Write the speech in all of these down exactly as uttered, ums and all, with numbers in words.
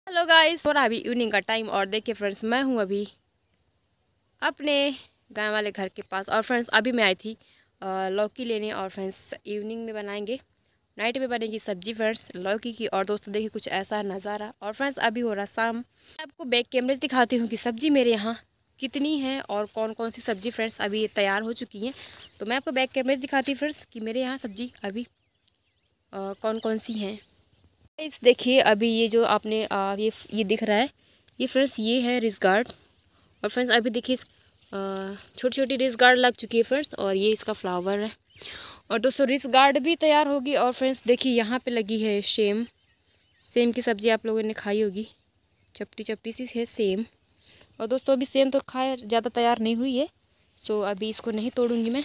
Hello guys, हो रहा अभी इवनिंग का टाइम और देखिए फ्रेंड्स, मैं हूँ अभी अपने गाँव वाले घर के पास। और फ्रेंड्स अभी मैं आई थी लौकी लेने। और फ्रेंड्स इवनिंग में बनाएंगे, नाइट में बनेगी सब्जी फ्रेंड्स लौकी की। और दोस्तों देखिए कुछ ऐसा नज़ारा। और फ्रेंड्स अभी हो रहा शाम। मैं आपको बैक कैमरे से दिखाती हूँ कि सब्जी मेरे यहाँ कितनी है और कौन कौन सी सब्जी फ्रेंड्स अभी तैयार हो चुकी हैं। तो मैं आपको बैक कैमरे से दिखाती हूँ फ्रेंड्स कि मेरे यहाँ सब्जी अभी आ, कौन कौन सी हैं। इस देखिए अभी ये जो आपने आ, ये ये दिख रहा है, ये फ्रेंड्स ये है रिस गार्ड। और फ्रेंड्स अभी देखिए छोटी छोटी रिस गार्ड लग चुकी है फ्रेंड्स। और ये इसका फ्लावर है। और दोस्तों रिस गार्ड भी तैयार होगी। और फ्रेंड्स देखिए यहाँ पे लगी है सेम। सेम की सब्ज़ी आप लोगों ने खाई होगी, चपटी चपटी सी है सेम। और दोस्तों अभी सेम तो खाए ज़्यादा तैयार नहीं हुई है, सो अभी इसको नहीं तोड़ूंगी मैं।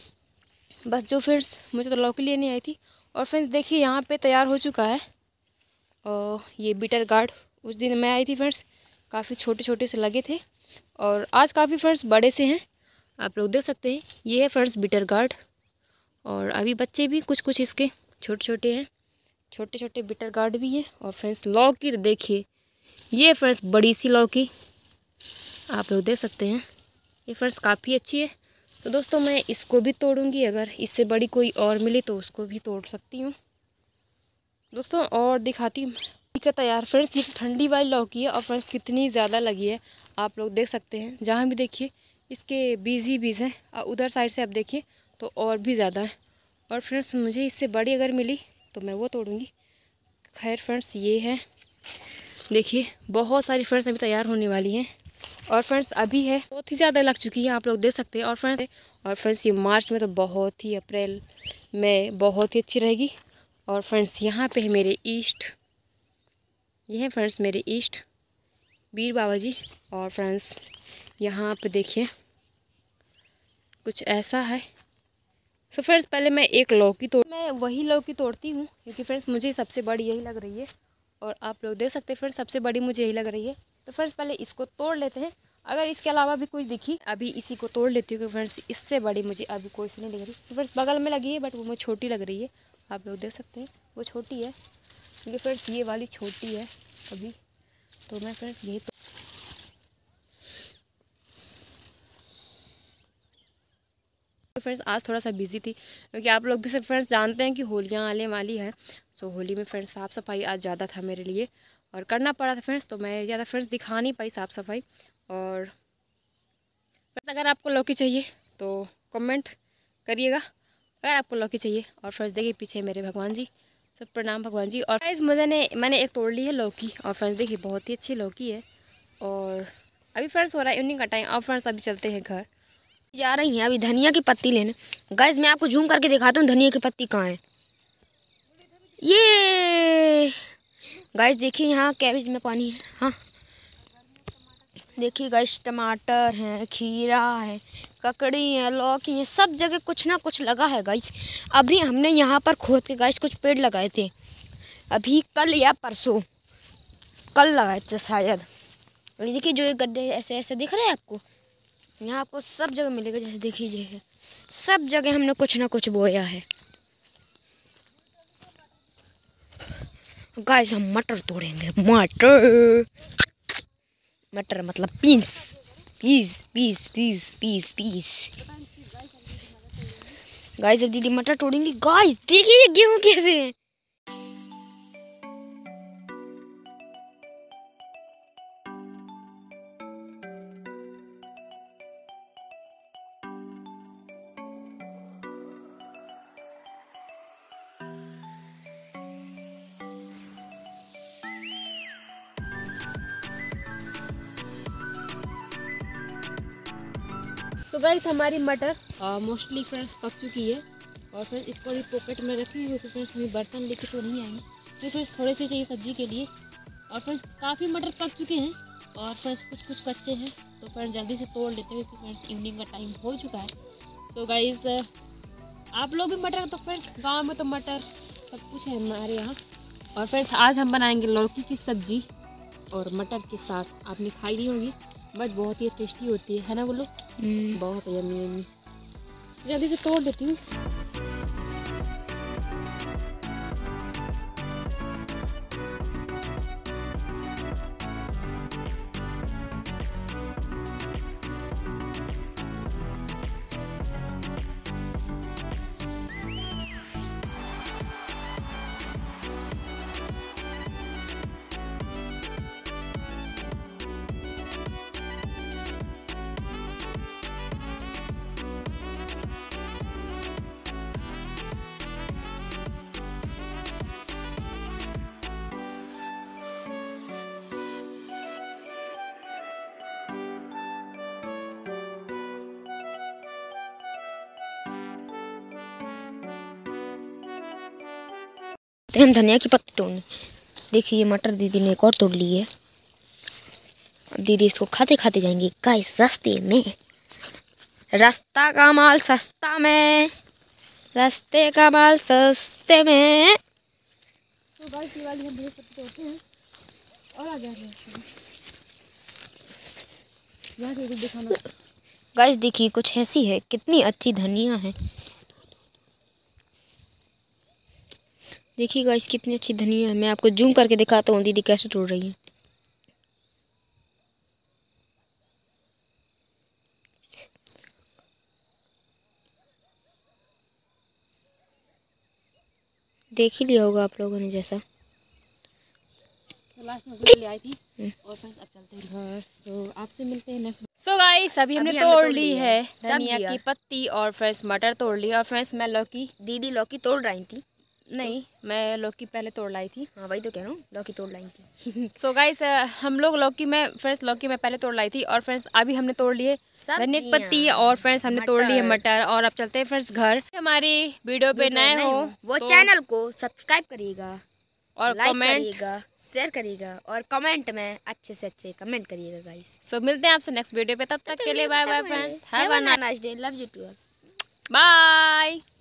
बस जो फ्रेंड्स मुझे तो लौकी लेने आई थी। और फ्रेंड्स देखिए यहाँ पे तैयार हो चुका है और ये बीटर गार्ड। उस दिन मैं आई थी फ्रेंड्स, काफ़ी छोटे छोटे से लगे थे और आज काफ़ी फ्रेंड्स बड़े से हैं, आप लोग देख सकते हैं। ये है फ्रेंड्स बीटर गार्ड। और अभी बच्चे भी कुछ कुछ इसके छोटे छोटे हैं, छोटे छोटे बीटर गार्ड भी हैं। और फ्रेंड्स लौकी तो देखिए, ये फ्रेंड्स बड़ी सी लौकी आप लोग देख सकते हैं। ये फ्रेंड्स काफ़ी अच्छी है। तो दोस्तों मैं इसको भी तोड़ूंगी, अगर इससे बड़ी कोई और मिली तो उसको भी तोड़ सकती हूँ दोस्तों। और दिखाती हूँ ठीक है तैयार। फ्रेंड्स ये ठंडी वाली लौकी है और फ्रेंड्स कितनी ज़्यादा लगी है आप लोग देख सकते हैं। जहाँ भी देखिए इसके बीज ही बीज हैं, और उधर साइड से आप देखिए तो और भी ज़्यादा है। और फ्रेंड्स मुझे इससे बड़ी अगर मिली तो मैं वो तोड़ूंगी। खैर फ्रेंड्स ये है, देखिए बहुत सारी फ्रेंड्स अभी तैयार होने वाली हैं। और फ्रेंड्स अभी है बहुत ही ज़्यादा लग चुकी है, आप लोग देख सकते हैं। और फ्रेंड्स और फ्रेंड्स ये मार्च में तो बहुत ही, अप्रैल में बहुत ही अच्छी रहेगी। और फ्रेंड्स यहाँ पे है मेरे ईस्ट, ये है फ्रेंड्स मेरे ईस्ट बीर बाबा जी। और फ्रेंड्स यहाँ पे देखिए कुछ ऐसा है। तो फ्रेंड्स पहले मैं एक लौकी तोड़ मैं वही लौकी तोड़ती हूँ क्योंकि फ्रेंड्स मुझे सबसे बड़ी यही लग रही है। और आप लोग देख सकते हैं फ्रेंड्स सबसे बड़ी मुझे यही लग रही है। तो फ्रेंड्स पहले इसको तोड़ लेते हैं, अगर इसके अलावा भी कुछ दिखी अभी इसी को तोड़ लेती हूँ क्योंकि फ्रेंड्स इससे बड़ी मुझे अभी कोई सी नहीं लग रही। तो फ्रेंड्स बगल में लगी है बट वो मुझे छोटी लग रही है, आप लोग देख सकते हैं वो छोटी है क्योंकि फ्रेंड्स ये वाली छोटी है अभी। तो मैं फ्रेंड्स यही तो फ्रेंड्स आज थोड़ा सा बिजी थी क्योंकि आप लोग भी सब फ्रेंड्स जानते हैं कि होलियाँ आने वाली है। तो होली में फ्रेंड्स साफ़ सफाई आज ज़्यादा था मेरे लिए और करना पड़ा था फ्रेंड्स, तो मैं ज़्यादा फ्रेंड्स दिखा नहीं पाई साफ़ सफाई। और फ्रेंड्स अगर आपको लौकी चाहिए तो कमेंट करिएगा अगर आपको लौकी चाहिए। और फ्रेंड्स देखिए पीछे मेरे भगवान जी, सब प्रणाम भगवान जी। और फ्रेंड्स मुझे ने मैंने एक तोड़ ली है लौकी। और फ्रेंड्स देखिए बहुत ही अच्छी लौकी है। और अभी फ्रेंड्स हो रहा है इवनिंग का टाइम। और फ्रेंड्स अभी चलते हैं घर, जा रही हैं अभी धनिया की पत्ती लेने। गाइस मैं आपको जूम करके दिखाता हूँ धनिया की पत्ती कहाँ है। ये गाइस देखिए यहाँ कैबेज में पानी है। हाँ देखिए गाइस टमाटर है, खीरा है, ककड़ी है, लौकी है, सब जगह कुछ ना कुछ लगा है गाइस। अभी हमने यहाँ पर खोद के गाइस कुछ पेड़ लगाए थे, अभी कल या परसों कल लगाए थे शायद। और देखिए जो ये गड्ढे ऐसे ऐसे दिख रहे हैं आपको, यहाँ आपको सब जगह मिलेगा। जैसे देखिए सब जगह हमने कुछ ना कुछ बोया है। गाइस हम मटर तोड़ेंगे, मटर मटर मतलब peas peas peas peas peas peas. Guys अब दीदी मटर तोड़ेंगी। गाइस देखिए गेहूं कैसे है। तो गाइस हमारी मटर मोस्टली फ्रेंड्स पक चुकी है। और फ्रेंड्स इसको भी पॉकेट में रखेंगे क्योंकि फ्रेंड्स हमें बर्तन लेके तो नहीं आएंगे, तो फ्रेंड्स थोड़े से चाहिए सब्जी के लिए। और फ्रेंड्स काफ़ी मटर पक चुके हैं और फ्रेंड्स कुछ कुछ कच्चे हैं, तो फ्रेंड्स जल्दी से तोड़ लेते हैं क्योंकि फ्रेंड्स इवनिंग का टाइम हो चुका है। तो गाइस आप लोग भी मटर, तो फ्रेंड्स गाँव में तो मटर सब कुछ है हमारे यहाँ। और फ्रेंड्स आज हम बनाएंगे लौकी की सब्जी और मटर के साथ। आपने खाई नहीं होगी बट बहुत ही टेस्टी होती है है ना बोलो। बहुत यम्मी यम्मी। जल्दी से तोड़ देती हूँ। चलते हैं हम धनिया की पत्ती तोड़ने। देखिए ये मटर दीदी ने एक और तोड़ ली है। अब दीदी इसको खाते खाते जाएंगे गाइस रास्ते में। रास्ता का माल सस्ता में, रास्ते का माल सस्ते में। तो गाइस ये वाली हम धनिया पत्ती तोड़ते हैं और आ जाएंगे यहाँ से दिखाना। गाइस देखिए कुछ ऐसी है, कितनी अच्छी धनिया है। देखिए गाइस कितनी अच्छी धनिया है। मैं आपको जूम करके दिखाता हूँ दीदी कैसे तोड़ रही है। देख ही लिया होगा आप लोगों ने जैसा। तो लास्ट में ले आई थी और फ्रेंड्स अब चलते हैं घर। तो आपसे मिलते हैं नेक्स्ट। सो गाइस अभी हमने तोड़ ली है धनिया की पत्ती और फ्रेंड्स मटर तोड़ ली और फ्रेंड्स मैं लौकी। दीदी लौकी तोड़ रही थी। नहीं मैं लौकी पहले तोड़ लाई थी। हाँ वही तो कह रहा हूँ, लौकी तोड़ लाई थी। सो गाइस हम लोग लौकी में फ्रेंड्स लौकी में पहले तोड़ लाई थी और फ्रेंड्स अभी हमने तोड़ लिए धनिया की पत्ती और फ्रेंड्स हमने तोड़ लिए मटर और अब चलते हैं फ्रेंड्स घर। हमारी वीडियो पे नए हो वो चैनल को सब्सक्राइब करिएगा और कमेंट करिएगा, शेयर करिएगा और कमेंट में अच्छे से अच्छे कमेंट करिएगा गाइस। सो मिलते हैं आपसे नेक्स्ट वीडियो पे, तब तक के लिए bye bye friends. Have a nice day, love you to all, bye.